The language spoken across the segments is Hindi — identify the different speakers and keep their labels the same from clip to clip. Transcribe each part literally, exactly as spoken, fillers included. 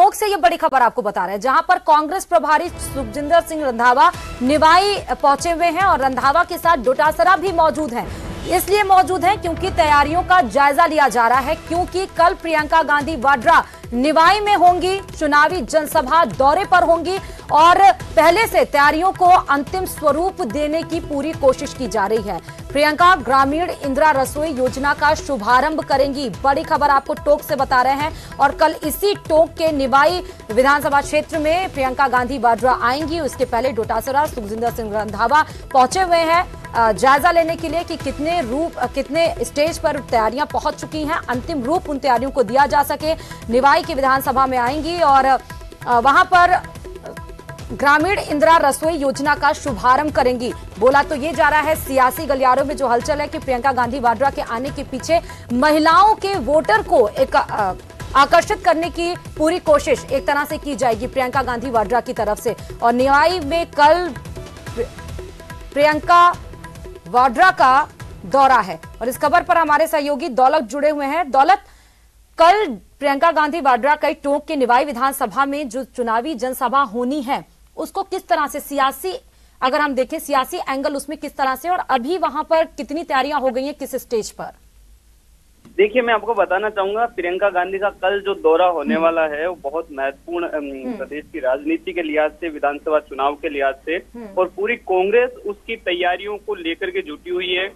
Speaker 1: टोंक से ये बड़ी खबर आपको बता रहे हैं, जहां पर कांग्रेस प्रभारी सुखजिंदर सिंह रंधावा निवाई पहुंचे हुए हैं और रंधावा के साथ डोटासरा भी मौजूद हैं। इसलिए मौजूद हैं क्योंकि तैयारियों का जायजा लिया जा रहा है, क्योंकि कल प्रियंका गांधी वाड्रा निवाई में होंगी, चुनावी जनसभा दौरे पर होंगी और पहले से तैयारियों को अंतिम स्वरूप देने की पूरी कोशिश की जा रही है। प्रियंका ग्रामीण इंदिरा रसोई योजना का शुभारंभ करेंगी। बड़ी खबर आपको टोंक से बता रहे हैं और कल इसी टोंक के निवाई विधानसभा क्षेत्र में प्रियंका गांधी वाड्रा आएंगी। उसके पहले डोटासरा सुखजिंदर सिंह रंधावा पहुंचे हुए हैं जायजा लेने के लिए कि कितने रूप कितने स्टेज पर तैयारियां पहुंच चुकी हैं, अंतिम रूप उन तैयारियों को दिया जा सके। निवाई की विधानसभा में आएंगी और वहां पर ग्रामीण इंदिरा रसोई योजना का शुभारंभ करेंगी। बोला तो ये जा रहा है सियासी गलियारों में जो हलचल है कि प्रियंका गांधी वाड्रा के आने के पीछे महिलाओं के वोटर को एक आकर्षित करने की पूरी कोशिश एक तरह से की जाएगी प्रियंका गांधी वाड्रा की तरफ से। और निवाई में कल प्रियंका वाड्रा का दौरा है और इस खबर पर हमारे सहयोगी दौलत जुड़े हुए हैं। दौलत, कल प्रियंका गांधी वाड्रा कई टोंक के निवाई विधानसभा में जो चुनावी जनसभा होनी है उसको किस तरह से सियासी, अगर हम देखें सियासी एंगल उसमें किस तरह से, और अभी वहां पर कितनी तैयारियां हो गई हैं किस स्टेज पर?
Speaker 2: देखिए, मैं आपको बताना चाहूंगा प्रियंका गांधी का कल जो दौरा होने वाला है वो बहुत महत्वपूर्ण प्रदेश की राजनीति के लिहाज से, विधानसभा चुनाव के लिहाज से, और पूरी कांग्रेस उसकी तैयारियों को लेकर के जुटी हुई है।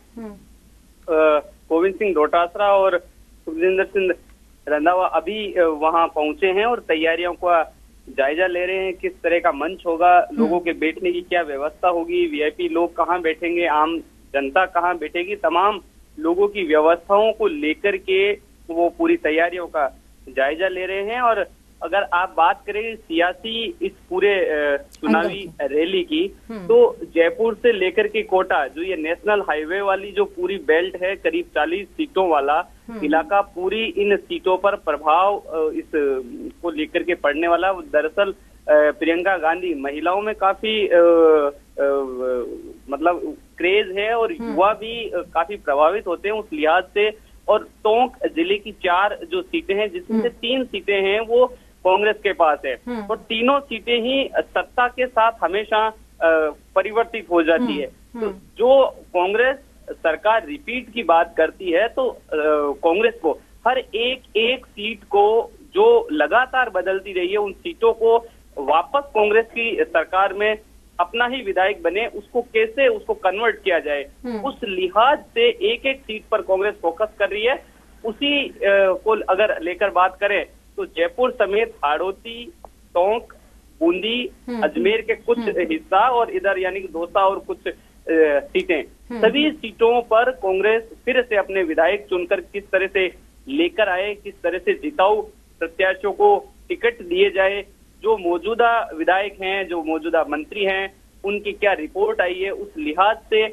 Speaker 2: गोविंद सिंह डोटासरा और सुखजिंदर सिंह रंधावा अभी वहां पहुंचे हैं और तैयारियों का जायजा ले रहे हैं। किस तरह का मंच होगा, लोगों के बैठने की क्या व्यवस्था होगी, वीआईपी लोग कहाँ बैठेंगे, आम जनता कहाँ बैठेगी, तमाम लोगों की व्यवस्थाओं को लेकर के वो पूरी तैयारियों का जायजा ले रहे हैं। और अगर आप बात करें सियासी इस पूरे चुनावी रैली की, तो जयपुर से लेकर के कोटा, जो ये नेशनल हाईवे वाली जो पूरी बेल्ट है, करीब चालीस सीटों वाला इलाका, पूरी इन सीटों पर प्रभाव इस को लेकर के पड़ने वाला। दरअसल प्रियंका गांधी महिलाओं में काफी आ, आ, मतलब क्रेज है और युवा भी काफी प्रभावित होते हैं उस लिहाज से। और टोंक जिले की चार जो सीटें हैं, जिसमें से तीन सीटें हैं वो कांग्रेस के पास है और तीनों सीटें ही सत्ता के साथ हमेशा परिवर्तित हो जाती है। तो जो कांग्रेस सरकार रिपीट की बात करती है तो कांग्रेस को हर एक एक सीट को जो लगातार बदलती रही है, उन सीटों को वापस कांग्रेस की सरकार में अपना ही विधायक बने, उसको कैसे उसको कन्वर्ट किया जाए, उस लिहाज से एक एक सीट पर कांग्रेस फोकस कर रही है। उसी को अगर लेकर बात करें तो जयपुर समेत हाड़ौती, टोंक, बूंदी, अजमेर के कुछ हिस्सा और इधर यानी कि दौसा और कुछ सीटें, सभी सीटों पर कांग्रेस फिर से अपने विधायक चुनकर किस तरह से लेकर आए, किस तरह से जिताऊ प्रत्याशियों को टिकट दिए जाए, जो मौजूदा विधायक हैं, जो मौजूदा मंत्री हैं, उनकी क्या रिपोर्ट आई है, उस लिहाज से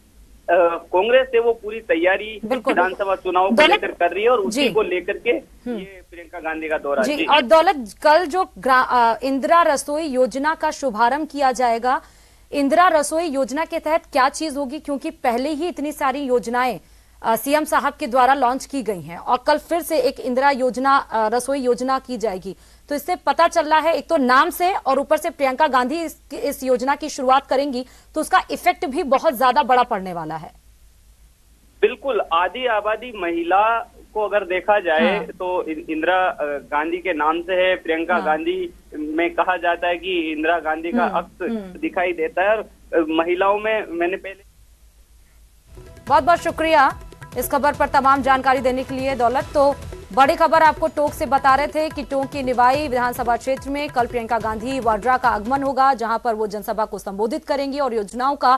Speaker 2: कांग्रेस से वो पूरी तैयारी विधानसभा चुनाव को लेकर कर रही है और उसी को लेकर के ये प्रियंका गांधी का दौरा
Speaker 1: जी। और दौलत, कल जो इंदिरा रसोई योजना का शुभारंभ किया जाएगा, इंदिरा रसोई योजना के तहत क्या चीज होगी? क्योंकि पहले ही इतनी सारी योजनाएं सीएम साहब के द्वारा लॉन्च की गई हैं और कल फिर से एक इंदिरा योजना रसोई योजना की जाएगी, तो इससे पता चल रहा है एक तो नाम से और ऊपर से प्रियंका गांधी इस, इस योजना की शुरुआत करेंगी तो उसका इफेक्ट भी बहुत ज्यादा बड़ा पड़ने वाला है।
Speaker 2: बिल्कुल, आधी आबादी महिला को अगर देखा जाए हाँ। तो इंदिरा गांधी के नाम से है। प्रियंका हाँ। गांधी में कहा जाता है कि इंदिरा गांधी का अक्स दिखाई देता है और महिलाओं में मैंने पहले।
Speaker 1: बहुत बहुत शुक्रिया इस खबर पर तमाम जानकारी देने के लिए दौलत। तो बड़ी खबर आपको टोंक से बता रहे थे कि टोंक की निवाई विधानसभा क्षेत्र में कल प्रियंका गांधी वाड्रा का आगमन होगा, जहां पर वो जनसभा को संबोधित करेंगी और योजनाओं का